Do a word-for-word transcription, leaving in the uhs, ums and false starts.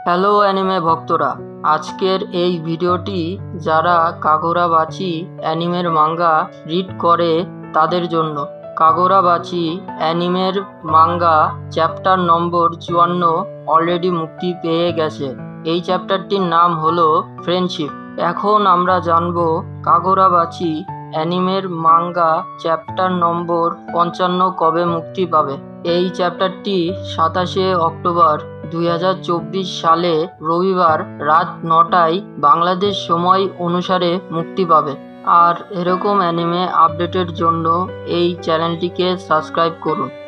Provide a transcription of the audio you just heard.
Hello anime ভক্তরা, আজকের এই ভিডিওটি যারা কাগোরাবাচি অ্যানিমের মাঙ্গা রিড করে তাদের জন্য। কাগোরাবাচি অ্যানিমের মাঙ্গা চ্যাপ্টার নম্বর চুয়ান্ন অলরেডি মুক্তি পেয়ে গেছে। এই চ্যাপ্টারটির নাম হলো ফ্রেন্ডশিপ। এখন আমরা জানবো কাগোরাবাচি অ্যানিমের মাঙ্গা চ্যাপ্টার নম্বর পঞ্চান্ন কবে মুক্তি পাবে। এই চ্যাপ্টারটি সাতাশে অক্টোবর দুই হাজার চব্বিশ সালে রবিবার রাত নটায় বাংলাদেশ সময় অনুসারে মুক্তি পাবে। আর এরকম অ্যানিমে আপডেটের জন্য এই চ্যানেলটিকে সাবস্ক্রাইব করুন।